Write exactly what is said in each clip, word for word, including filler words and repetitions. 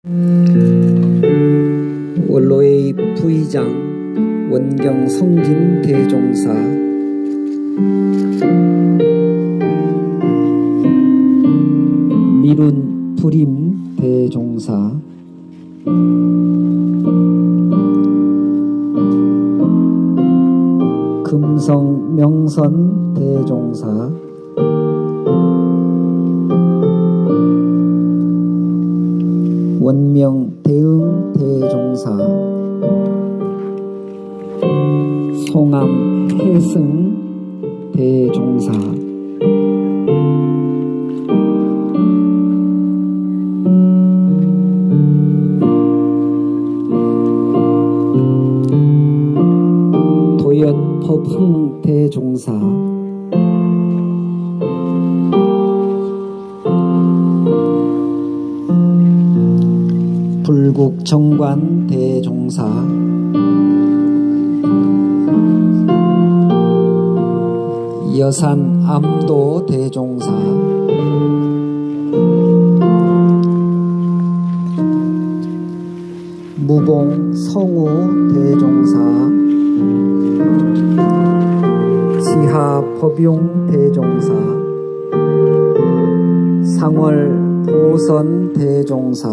원로의 부의장 원경 성진 대종사, 미룬 불임 대종사, 금성 명선 대종사, 원명 대응 대종사, 송암 해승 대종사, 도연 법흥 대종사, 불국 정관 대종사, 여산 암도 대종사, 무봉 성우 대종사, 지하 법용 대종사, 상월 보선 대종사,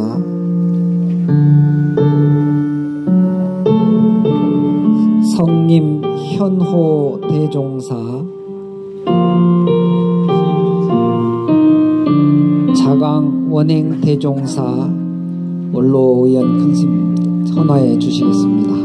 성림 현호 대종사, 자강 원행 대종사, 원로 의원 큰스님 헌화해 주시겠습니다.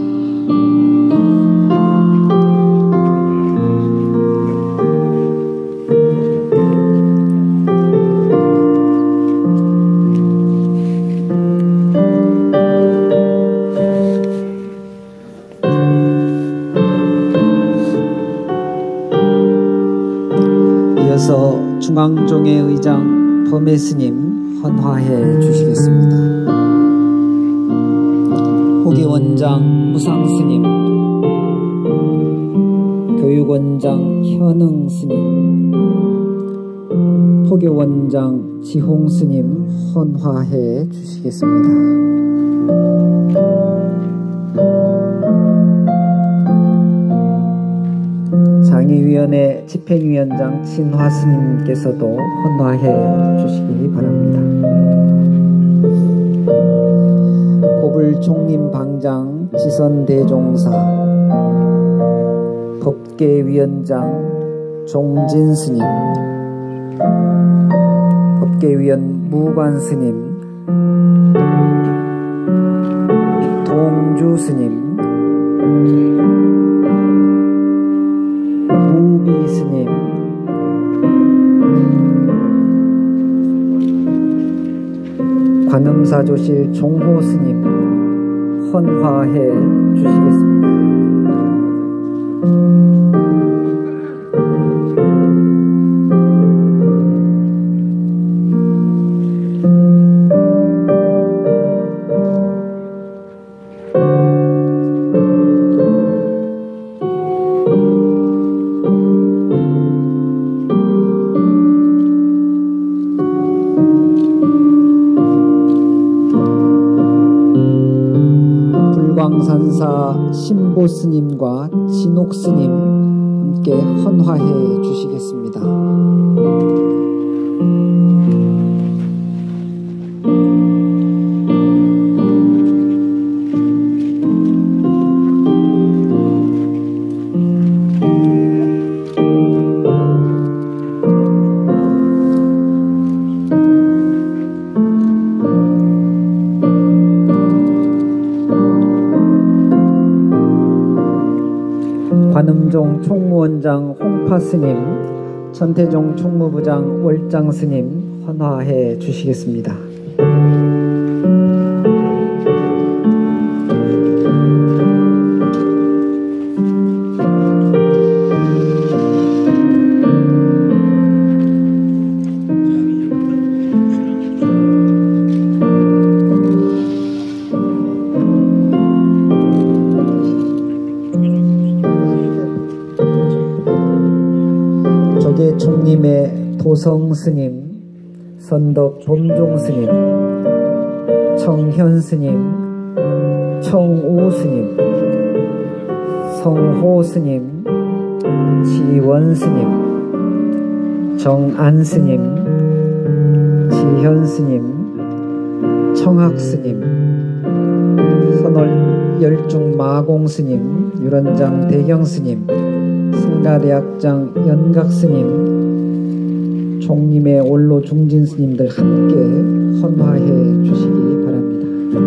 이어서 중앙종회 의장 범해 스님 헌화해 주시겠습니다. 호계원장 무상 스님, 교육원장 현흥 스님, 포교원장 지홍 스님 헌화해 주시겠습니다. 장의위원회 집행위원장 친화 스님께서도 헌화해 주시기 바랍니다. 고불총림 방장 지선 대종사, 법계위원장 종진 스님, 법계위원 무관 스님, 동주 스님, 무비 스님, 관음사조실 종호 스님 헌화해 주시겠습니다. 불광산사 신보스님과 진옥스님 함께 헌화해 주시겠습니다. 관음종 총무원장 홍파스님, 천태종 총무부장 월장스님 헌화해 주시겠습니다. 총림의 도성 스님, 선덕 범종 스님, 청현 스님, 청우 스님, 성호 스님, 지원 스님, 정안 스님, 지현 스님, 청학 스님, 선월 열중 마공 스님, 유런장 대경 스님, 승가대학장 연각 스님, 종림의 원로 중진 스님들 함께 헌화해 주시기 바랍니다.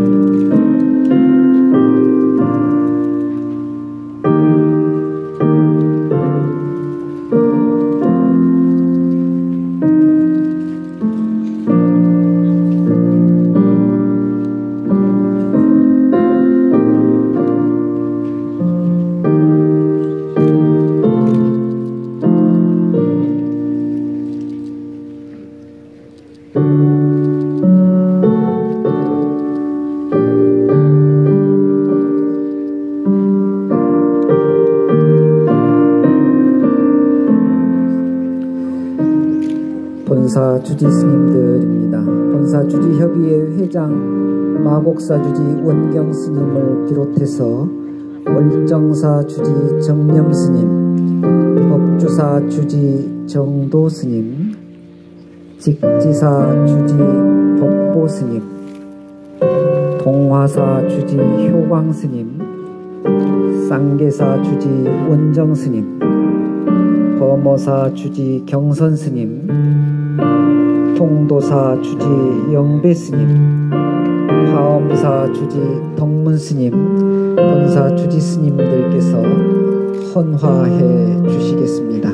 본사 주지 스님들입니다. 본사 주지 협의회 회장 마곡사 주지 원경 스님을 비롯해서 월정사 주지 정념 스님, 법주사 주지 정도 스님, 직지사 주지 법보 스님, 동화사 주지 효광 스님, 쌍계사 주지 원정 스님, 범어사 주지 경선 스님, 통도사 주지 영배 스님, 화엄사 주지 덕문 스님, 본사 주지 스님들께서 헌화해 주시겠습니다.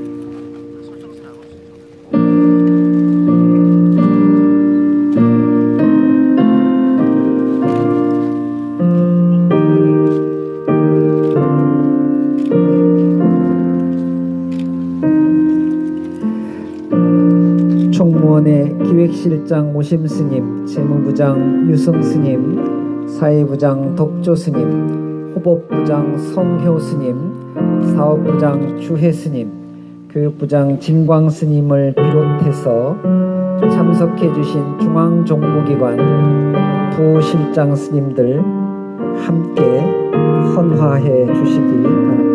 총무원의 기획실장 오심스님, 재무부장 유성스님, 사회부장 덕조스님, 호법부장 성효스님, 사업부장 주혜스님, 교육부장 진광스님을 비롯해서 참석해주신 중앙종무기관 부실장 스님들 함께 헌화해 주시기 바랍니다.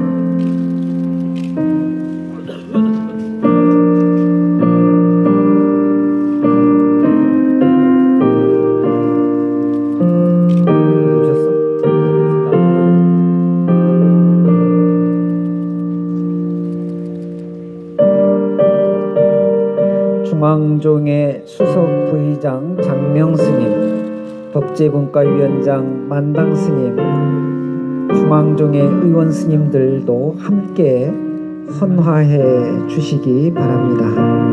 중앙종의 수석 부의장 장명스님, 법제분과위원장 만당스님, 중앙종의 의원스님들도 함께 헌화해 주시기 바랍니다.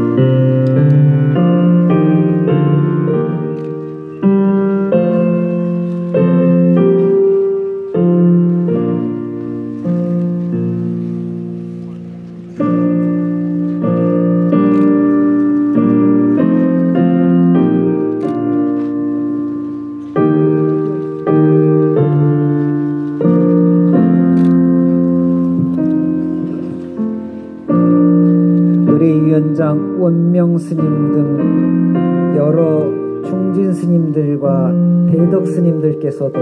의뢰위원장 원명 스님 등 여러 중진 스님들과 대덕 스님들께서도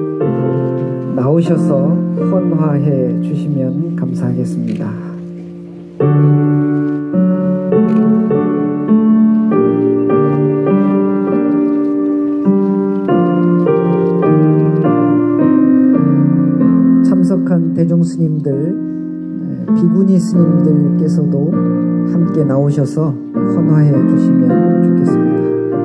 나오셔서 헌화해 주시면 감사하겠습니다. 참석한 대중 스님들, 비구니 스님들께서도 함께 나오셔서 헌화해 주시면 좋겠습니다.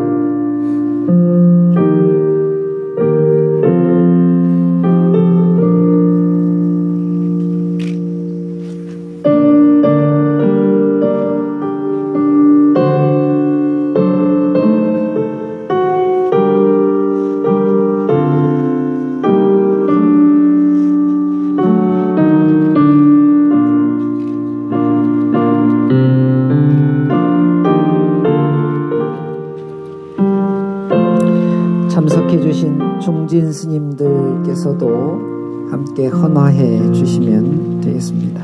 참석해주신 중진 스님들께서도 함께 헌화해 주시면 되겠습니다.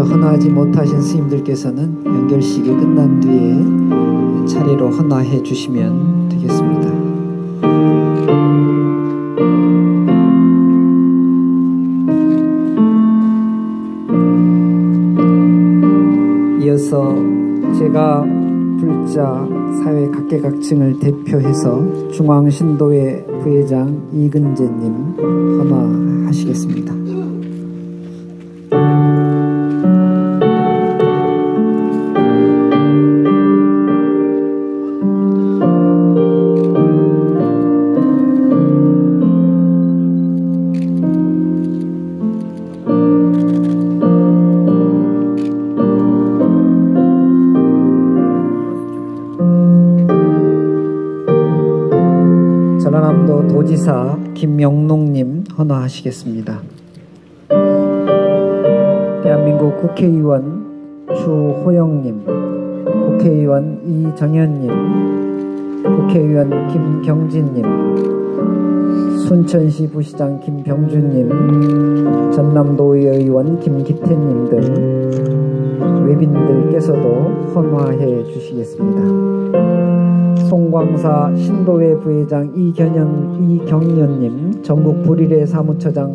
미처 헌화하지 못하신 스님들께서는 연결식이 끝난 뒤에 차례로 헌화해 주시면 되겠습니다. 이어서 제가 불자 사회 각계각층을 대표해서 중앙신도회 부회장 이근재님 헌화하시겠습니다. 전라남도 도지사 김영농님 헌화하시겠습니다. 대한민국 국회의원 주호영님, 국회의원 이정현님, 국회의원 김경진님, 순천시 부시장 김병준님, 전남도의 의원 김기태님 등 외빈들께서도 헌화해 주시겠습니다. 송광사 신도회 부회장 이경연, 이경연님, 전국 불일의 사무처장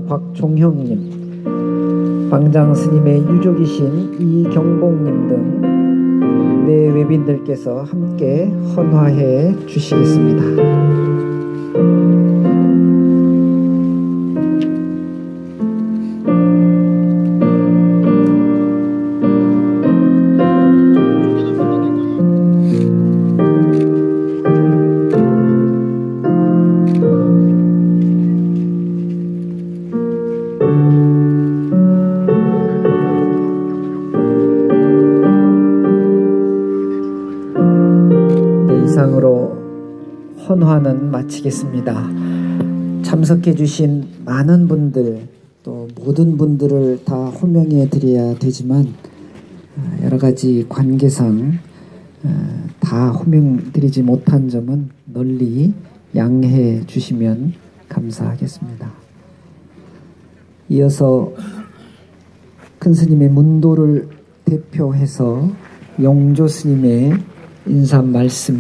곽종형님, 방장 스님의 유족이신 이경복님 등 내 외빈들께서 함께 헌화해 주시겠습니다. 이상으로 헌화는 마치겠습니다. 참석해 주신 많은 분들, 또 모든 분들을 다 호명해 드려야 되지만 여러 가지 관계상 다 호명드리지 못한 점은 널리 양해해 주시면 감사하겠습니다. 이어서 큰 스님의 문도를 대표해서 용조 스님의 인사 말씀이